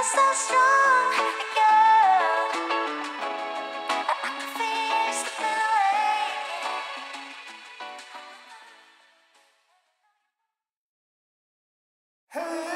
so strong, girl. I can feel the way. Hey.